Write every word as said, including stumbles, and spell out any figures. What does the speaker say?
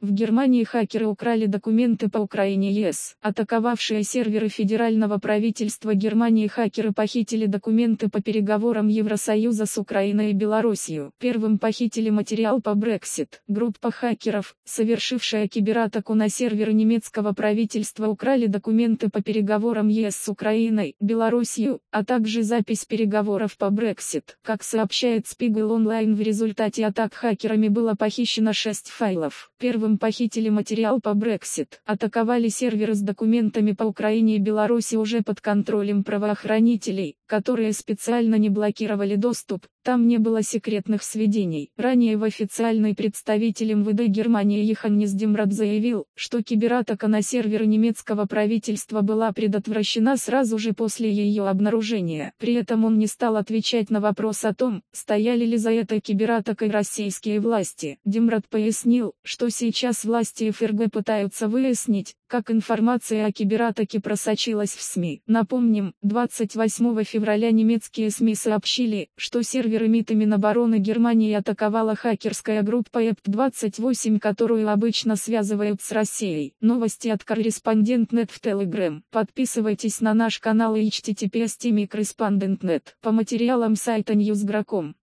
В Германии хакеры украли документы по Украине и ЕС. Атаковавшие серверы федерального правительства Германии хакеры похитили документы по переговорам Евросоюза с Украиной и Белоруссией. Первым похитили материал по Brexit. Группа хакеров, совершившая кибератаку на серверы немецкого правительства, украли документы по переговорам ЕС с Украиной, Белоруссией, а также запись переговоров по Brexit. Как сообщает Spiegel Online, в результате атак хакерами было похищено шесть файлов. Первым похитили материал по Brexit. Атаковали серверы с документами по Украине и Беларуси уже под контролем правоохранителей, которые специально не блокировали доступ, там не было секретных сведений. Ранее в официальный представитель эм вэ дэ Германии Йоханнес Демрат заявил, что кибератака на серверы немецкого правительства была предотвращена сразу же после ее обнаружения. При этом он не стал отвечать на вопрос о том, стояли ли за этой кибератакой российские власти. Демрат пояснил, что сейчас власти эф эр гэ пытаются выяснить, как информация о кибератаке просочилась в СМИ. Напомним, двадцать восьмого февраля немецкие СМИ сообщили, что серверы МИДа Минобороны Германии атаковала хакерская группа эп двадцать восемь, которую обычно связывают с Россией. Новости от корреспондент точка нет в Telegram. Подписывайтесь на наш канал и эйч ти ти пи эс точка корреспондент точка нет по материалам сайта ньюс точка гра точка ком.